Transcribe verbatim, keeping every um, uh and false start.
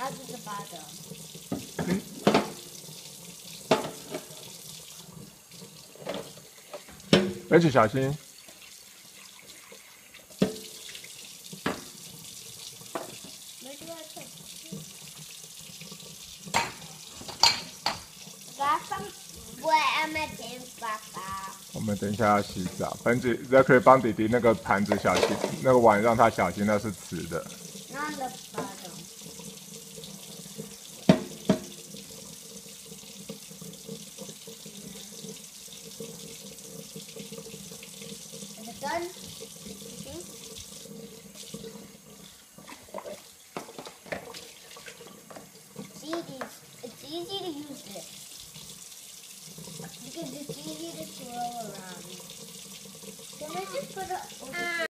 Now to the bottom. H 小心。 Got some wet on my pants, Papa. 我们等一下要洗澡，本姐 Zachary 帮弟弟那个盘子小心，那个碗让他小心，那是瓷的。 Not on the bottom. Is it done? Mm-hmm. It's easy. It's easy to use this because it's easy to swirl around. Can I just put it over?